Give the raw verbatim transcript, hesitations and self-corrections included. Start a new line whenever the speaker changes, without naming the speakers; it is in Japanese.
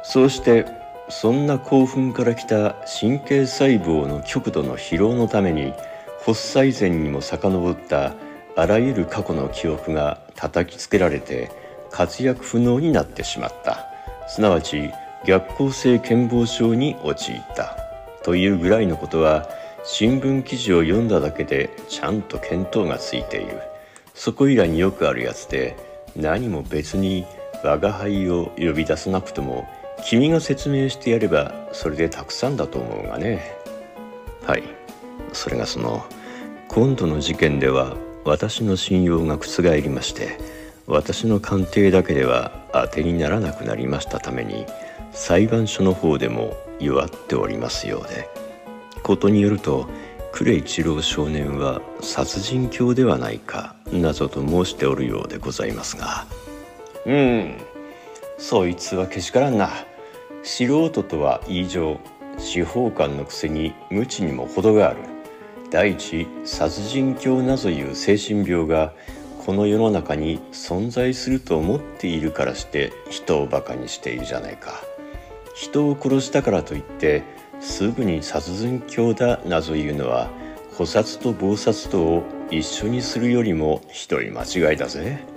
そうしてそんな興奮から来た神経細胞の極度の疲労のために、発作以前にも遡ったあらゆる過去の記憶が叩きつけられて活躍不能になってしまった。すなわち逆行性健忘症に陥ったというぐらいのことは、新聞記事を読んだだけでちゃんと見当がついている。そこいらによくあるやつで、何も別に我が輩を呼び出さなくとも君が説明してやればそれでたくさんだと思うがね。はい、それがその今度の事件では私の信用が覆りまして、私の鑑定だけでは当てにならなくなりましたために、裁判所の方でも弱っておりますようで、ことによると呉一郎少年は殺人狂ではないかなどと申しておるようでございますが、うーんそいつはけしからんな。素人とは言い上、司法官のくせに無知にも程がある。第一、殺人狂なぞいう精神病がこの世の中に存在すると思っているからして人をバカにしているじゃないか。人を殺したからといってすぐに殺人狂だなぞいうのは、捕殺と謀殺とを一緒にするよりもひどい間違いだぜ。